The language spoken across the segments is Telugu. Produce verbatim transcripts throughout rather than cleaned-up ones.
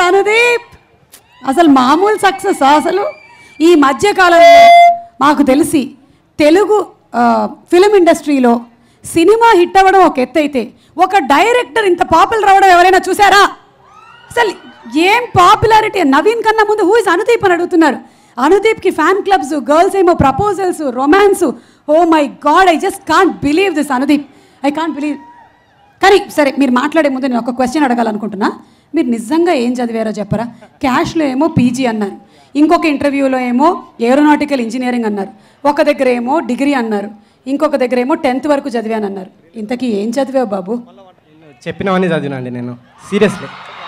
అనుదీప్ అసలు మామూలు సక్సెస్ అసలు ఈ మధ్యకాలంలో మాకు తెలిసి తెలుగు ఫిలిం ఇండస్ట్రీలో సినిమా హిట్ అవ్వడం ఒక ఎత్తు అయితే ఒక డైరెక్టర్ ఇంత పాపులర్ అవ్వడం ఎవరైనా చూసారా? అసలు ఏం పాపులారిటీ! నవీన్ కన్నా ముందు హూ ఇస్ అనుదీప్ అని అడుగుతున్నారు. అనుదీప్కి ఫ్యాన్ క్లబ్స్, గర్ల్స్ ఏమో proposals, romance. Oh my God, I just can't believe this Anudeep, I can't believe. కానీ సరే, మీరు మాట్లాడే ముందు నేను ఒక క్వశ్చన్ అడగాలనుకుంటున్నా. మీరు నిజంగా ఏం చదివారో చెప్పరా? క్యాష్లో ఏమో పీజీ అన్నారు, ఇంకొక ఇంటర్వ్యూలో ఏమో ఏరోనాటికల్ ఇంజనీరింగ్ అన్నారు, ఒక దగ్గర ఏమో డిగ్రీ అన్నారు, ఇంకొక దగ్గర ఏమో టెన్త్ వరకు చదివానన్నారు. ఇంతకీ ఏం చదివావు బాబు? చెప్పినవన్నీ చదివినండి నేను, సీరియస్లీ.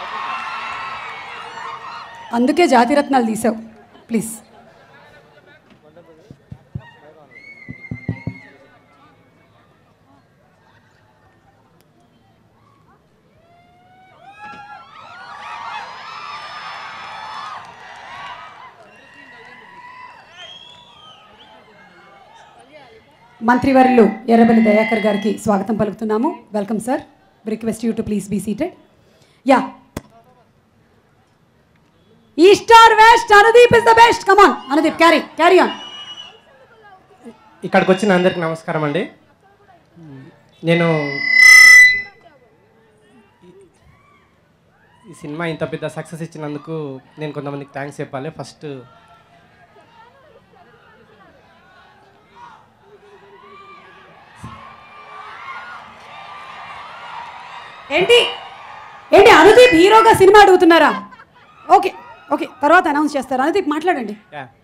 అందుకే జాతిరత్నాలు తీసావు. ప్లీజ్. మంత్రివర్యులు ఎర్రబెల్లి దయాకర్ గారికి స్వాగతం పలుకుతున్నాము. Welcome sir. Request you to please be seated. Yeah, east or west, Anudeep is the best. Come on Anudeep, carry carry on. ఇక్కడికి వచ్చిన అందరికి నమస్కారం అండి. నేను ఈ సినిమా ఇంత పెద్ద సక్సెస్ ఇచ్చినందుకు నేను కొంతమందికి థ్యాంక్స్ చెప్పాలి. ఫస్ట్ ఏంటి ఏంటి అనుదీప్ హీరోగా సినిమా అడుగుతున్నారా? ఓకే ఓకే, తర్వాత అనౌన్స్ చేస్తారు. అనుదీప్ మాట్లాడండి.